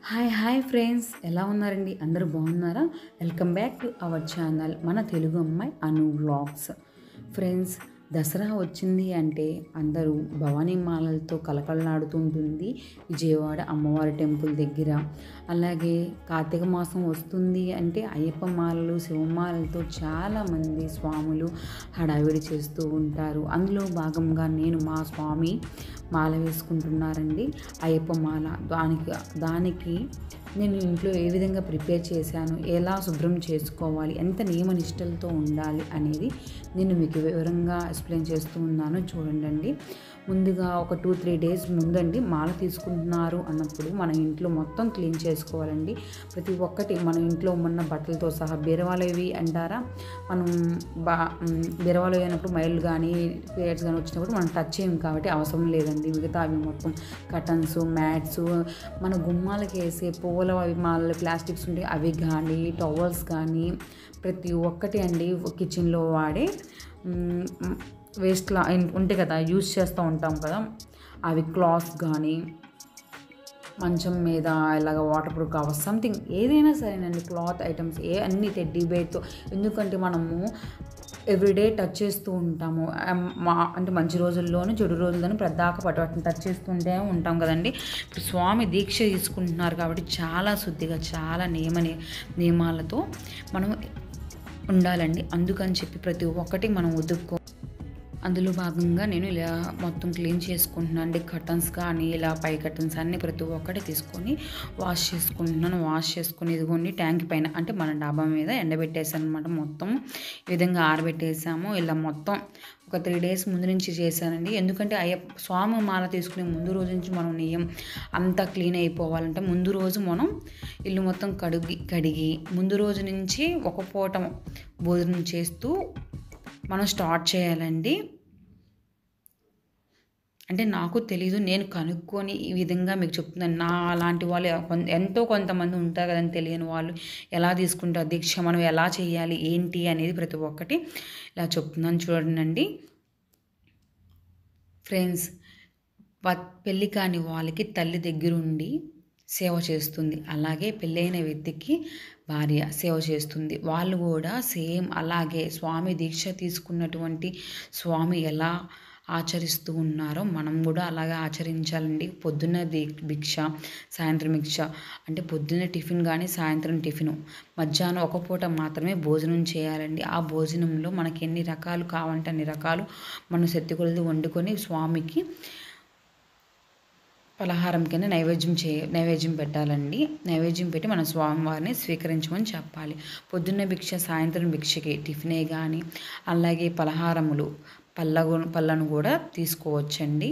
Hi friends, ఎలా ఉన్నారండి? అందరూ బాగున్నారా? Welcome back to our channel మన తెలుగు అమ్మాయి అను వ్లాగ్స్. ఫ్రెండ్స్, దసరా వచ్చింది అంటే అందరూ భవానీ మాలలతో కలకలలాడుతుంటుంది విజయవాడ అమ్మవారి టెంపుల్ దగ్గర. అలాగే కార్తీక మాసం వస్తుంది అంటే అయ్యప్ప మాలలు శివమాలలతో చాలామంది స్వాములు హడావిడి చేస్తూ ఉంటారు. అందులో భాగంగా నేను మా స్వామి మాల వేసుకుంటున్నారండి, అయ్యప్ప మాల. దానికి నేను ఇంట్లో ఏ విధంగా ప్రిపేర్ చేశాను, ఎలా శుభ్రం చేసుకోవాలి, ఎంత నియమ నిష్టలతో ఉండాలి అనేది నేను మీకు వివరంగా ఎక్స్ప్లెయిన్ చేస్తూ ఉన్నాను. చూడండి, ముందుగా ఒక 2-3 డేస్ ముందండి మాల తీసుకుంటున్నారు అన్నప్పుడు మన ఇంట్లో మొత్తం క్లీన్ చేసుకోవాలండి. ప్రతి ఒక్కటి మన ఇంట్లో ఉన్న బట్టలతో సహా బీరవాలవి అంటారా, మనం బీరవాలు అయినప్పుడు మైళ్ళు కానీ పీరియడ్స్ కానీ వచ్చినప్పుడు మనం టచ్ చేయం కాబట్టి అవసరం లేదండి. మిగతా అవి మొత్తం కటన్స్, మ్యాట్స్, మన గుమ్మాలకి వేసే పూల అవి మాల ప్లాస్టిక్స్ ఉంటాయి అవి కానీ, టవల్స్ కానీ, ప్రతి ఒక్కటి అండి కిచెన్లో వాడే వేస్ట్లా ఉంటాయి కదా, యూజ్ చేస్తూ ఉంటాం కదా, అవి క్లాత్స్ కానీ, మంచం మీద ఇలాగ వాటర్ ప్రూఫ్ కవర్స్ సంథింగ్ ఏదైనా సరేనండి, క్లాత్ ఐటమ్స్ అన్ని టెడ్డీ బేర్తో. ఎందుకంటే మనము ఎవ్రీడే టచ్ చేస్తూ ఉంటాము, అంటే మంచి రోజుల్లోనూ చెడు రోజుల్లోనూ ప్రద్దాక పట్టుబట్టిన టచ్ చేస్తుంటే ఉంటాం కదండి. ఇప్పుడు స్వామి దీక్ష తీసుకుంటున్నారు కాబట్టి చాలా శుద్ధిగా, చాలా నియమాలతో మనం ఉండాలండి. అందుకని చెప్పి ప్రతి ఒక్కటి మనం అందులో భాగంగా నేను ఇలా మొత్తం క్లీన్ చేసుకుంటున్నాను అండి. కర్టన్స్ కానీ ఇలా పై కర్టన్స్ అన్నీ ప్రతి ఒక్కటి తీసుకొని వాష్ చేసుకుంటున్నాను. వాష్ చేసుకుని ఇదిగోండి ట్యాంక్ పైన అంటే మన డాబా మీద ఎండబెట్టేసాను అనమాట. మొత్తం ఈ విధంగా ఆరబెట్టేసాము. ఇలా మొత్తం ఒక 3 డేస్ ముందు నుంచి చేశానండి. ఎందుకంటే అయ్యప్ప స్వామి మాల తీసుకునే ముందు రోజు నుంచి మనం నెయ్యం అంతా క్లీన్ అయిపోవాలంటే ముందు రోజు మనం ఇల్లు మొత్తం కడిగి ముందు రోజు నుంచి ఒక పూట భోజనం చేస్తూ మనం స్టార్ట్ చేయాలండి. అంటే నాకు తెలీదు, నేను కనుక్కొని ఈ విధంగా మీకు చెప్తున్నాను. నా అలాంటి వాళ్ళు కొంతమంది ఉంటారు కదండి, తెలియని వాళ్ళు ఎలా తీసుకుంటారు దీక్ష, మనం ఎలా చేయాలి ఏంటి అనేది ప్రతి ఒక్కటి ఇలా చెప్తున్నాను. చూడండి ఫ్రెండ్స్, పెళ్ళి కాని వాళ్ళకి తల్లి దగ్గరుండి సేవ చేస్తుంది, అలాగే పెళ్ళైన వ్యక్తికి భార్య సేవ చేస్తుంది. వాళ్ళు కూడా సేమ్ అలాగే స్వామి దీక్ష తీసుకున్నటువంటి స్వామి ఎలా ఆచరిస్తూ ఉన్నారో మనం కూడా అలాగే ఆచరించాలండి. పొద్దున్న భిక్ష, సాయంత్రం భిక్ష, అంటే పొద్దున్న టిఫిన్ కానీ సాయంత్రం టిఫిను, మధ్యాహ్నం ఒక పూట మాత్రమే భోజనం చేయాలండి. ఆ భోజనంలో మనకి ఎన్ని రకాలు కావాలంటే అన్ని రకాలు మనం శక్తి కొలది వండుకొని స్వామికి పలహారం కింద నైవేద్యం పెట్టాలండి. నైవేద్యం పెట్టి మన స్వామివారిని స్వీకరించమని చెప్పాలి. పొద్దున్న భిక్ష, సాయంత్రం భిక్షకి టిఫినే కానీ అలాగే పలహారములు పళ్ళను కూడా తీసుకోవచ్చండి.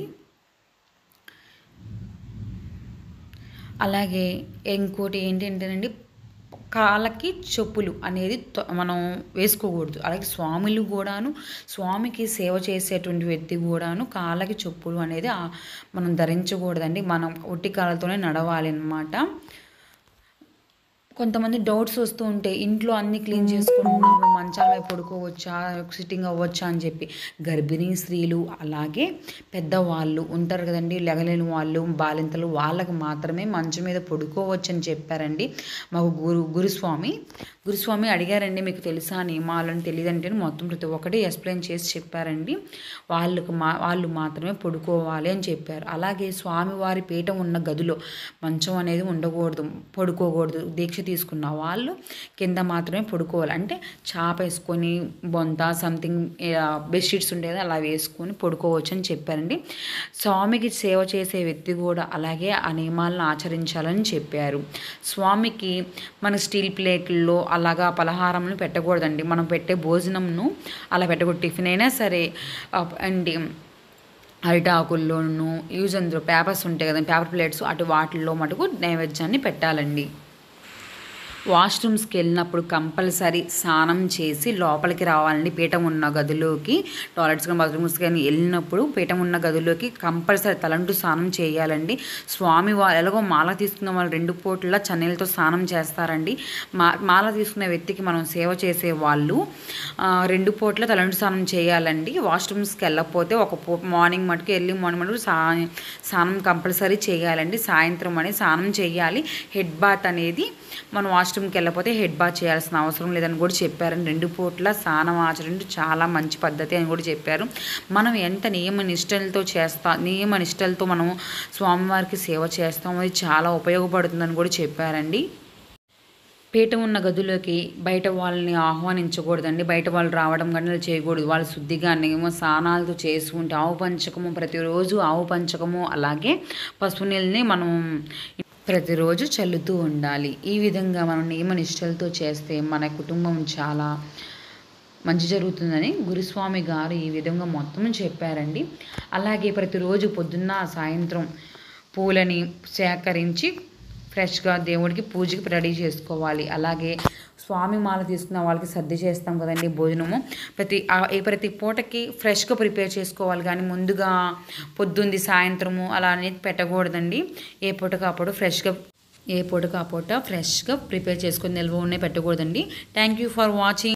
అలాగే ఇంకోటి ఏంటంటేనండి, కాళ్ళకి చెప్పులు అనేది మనం వేసుకోకూడదు. అలాగే స్వాములు కూడాను, స్వామికి సేవ చేసేటువంటి వ్యక్తి కూడాను కాళ్ళకి చెప్పులు అనేది మనం ధరించకూడదండి. మనం ఒట్టి కాళ్ళతోనే నడవాలి అన్నమాట. కొంతమంది డౌట్స్ వస్తూ ఉంటాయి, ఇంట్లో అన్నీ క్లీన్ చేసుకుంటున్నాము, మంచాల మీద పడుకోవచ్చా, సిట్టింగ్ అవ్వచ్చా అని చెప్పి. గర్భిణీ స్త్రీలు అలాగే పెద్దవాళ్ళు ఉంటారు కదండి, లెగలేని వాళ్ళు, బాలింతలు, వాళ్ళకి మాత్రమే మంచం మీద పడుకోవచ్చు అని చెప్పారండి మాకు గురుస్వామి అడిగారండి, మీకు తెలుసా నియమాలని? తెలియదంటే మొత్తం ప్రతి ఒక్కటి ఎక్స్ప్లెయిన్ చేసి చెప్పారండి. వాళ్ళు మాత్రమే పడుకోవాలి అని చెప్పారు. అలాగే స్వామివారి పీఠం ఉన్న గదిలో మంచం అనేది పడుకోకూడదు. దీక్ష తీసుకున్న వాళ్ళు కింద మాత్రమే పడుకోవాలి. అంటే చాప వేసుకొని బొంత సంథింగ్ బెడ్షీట్స్ ఉంటాయి కదా, అలా వేసుకొని పడుకోవచ్చు అని చెప్పారండి. స్వామికి సేవ చేసే వ్యక్తి కూడా అలాగే ఆ నియమాలను ఆచరించాలని చెప్పారు. స్వామికి మన స్టీల్ ప్లేట్లలో అలాగా పలహారంను పెట్టకూడదండి. మనం పెట్టే భోజనంను అలా పెట్టకూడదు. టిఫిన్ అయినా సరే అండి అరిటాకుల్లోనూ యూజ్ పేపర్స్ ఉంటాయి కదండి, పేపర్ ప్లేట్స్, వాటిల్లో మటుకు నైవేద్యాన్ని పెట్టాలండి. వాష్రూమ్స్కి వెళ్ళినప్పుడు కంపల్సరీ స్నానం చేసి లోపలికి రావాలండి. పీఠం ఉన్న గదిలోకి, టాయిలెట్స్ కానీ బాత్రూమ్స్ కానీ వెళ్ళినప్పుడు పీఠం ఉన్న గదిలోకి కంపల్సరీ తలంటు స్నానం చేయాలండి. స్వామి వారు ఎలాగో మాల తీసుకున్న వాళ్ళు 2 పూటల చన్నీళ్ళతో స్నానం చేస్తారండి. మాల తీసుకున్న వ్యక్తికి మనం సేవ చేసే వాళ్ళు 2 పూటల తలంటు స్నానం చేయాలండి. వాష్రూమ్స్కి వెళ్ళకపోతే మార్నింగ్ మటుకు ఎర్లీ మార్నింగ్ మటుకు స్నానం కంపల్సరీ చేయాలండి. సాయంత్రం అనేది స్నానం చేయాలి. హెడ్ బాత్ అనేది మనం వాష్రూమ్కి వెళ్ళకపోతే హెడ్ బాత్ చేయాల్సిన అవసరం లేదని కూడా చెప్పారండి. 2 పూట్ల స్నానం ఆచరణ చాలా మంచి పద్ధతి అని కూడా చెప్పారు. మనం ఎంత నియమ నిష్టలతో మనం స్వామివారికి సేవ చేస్తాం, అది చాలా ఉపయోగపడుతుందని కూడా చెప్పారండి. పీఠం ఉన్న గదులోకి బయట వాళ్ళని ఆహ్వానించకూడదండి. బయట వాళ్ళు రావడం గంటలు చేయకూడదు. వాళ్ళు శుద్ధిగా స్నానాలతో చేసుకుంటే ఆవు పంచకము, ప్రతిరోజు ఆవు పంచకము అలాగే పసుపు నీళ్ళని మనం ప్రతిరోజు చల్లుతూ ఉండాలి. ఈ విధంగా మనం నియమ నిష్టలతో చేస్తే మన కుటుంబం చాలా మంచి జరుగుతుందని గురుస్వామి గారు ఈ విధంగా మొత్తం చెప్పారండి. అలాగే ప్రతిరోజు పొద్దున్న సాయంత్రం పూలని సేకరించి ఫ్రెష్గా దేవుడికి పూజకి రెడీ చేసుకోవాలి. అలాగే స్వామి మాల తీసుకున్న వాళ్ళకి సర్ది చేస్తాం కదండి భోజనము, ప్రతి పూటకి ఫ్రెష్గా ప్రిపేర్ చేసుకోవాలి. కానీ ముందుగా పొద్దుంది సాయంత్రము అలా అనేది పెట్టకూడదండి. ఏ పూటకు ఆ పూట ఫ్రెష్గా ప్రిపేర్ చేసుకొని నిల్వ ఉన్నాయి పెట్టకూడదండి. Thank you for watching.